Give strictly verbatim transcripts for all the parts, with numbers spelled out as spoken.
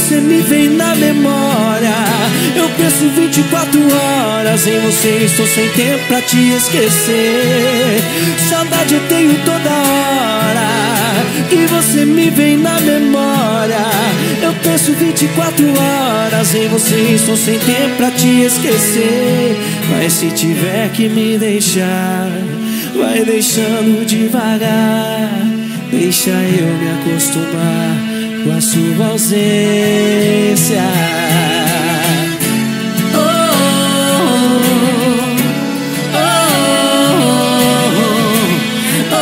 você me vem na memória. Eu penso vinte e quatro horas em você, estou sem tempo pra te esquecer. Saudade eu tenho toda hora que você me vem na memória. Eu penso vinte e quatro horas em você, estou sem tempo pra te esquecer. Mas se tiver que me deixar, vai deixando devagar. Deixa eu me acostumar com a sua ausência. Oh, oh, oh,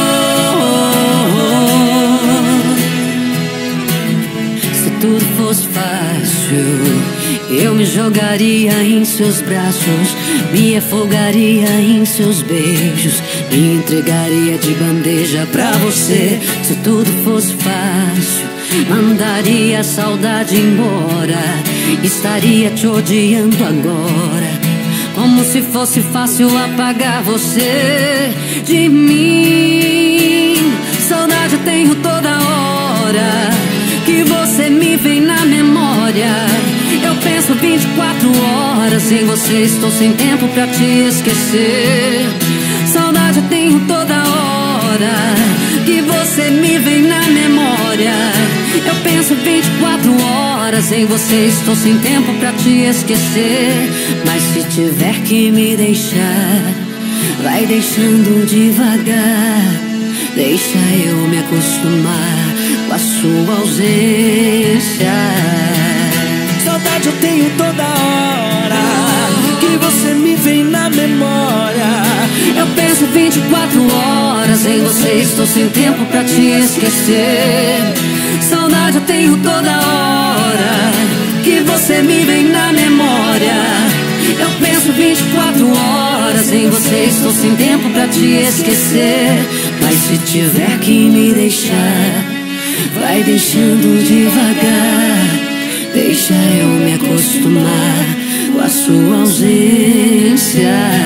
oh. Se tudo fosse fácil, eu me jogaria em seus braços, me afogaria em seus beijos, me entregaria de bandeja pra você. Se tudo fosse fácil, mandaria a saudade embora, estaria te odiando agora, como se fosse fácil apagar você de mim. Saudade eu tenho toda hora que você me vem na memória. Eu penso vinte e quatro horas em você, estou sem tempo pra te esquecer. Saudade eu tenho toda hora que você me vem na memória. Eu penso vinte e quatro horas em você, estou sem tempo pra te esquecer. Mas se tiver que me deixar, vai deixando devagar. Deixa eu me acostumar com a sua ausência. Saudade eu tenho toda hora que você me vem na memória. Eu penso vinte e quatro horas em você, estou sem tempo pra te esquecer. Saudade eu tenho toda hora que você me vem na memória. Eu penso vinte e quatro horas em você, estou sem tempo pra te esquecer. Mas se tiver que me deixar, vai deixando devagar. Deixa eu me acostumar com a sua ausência.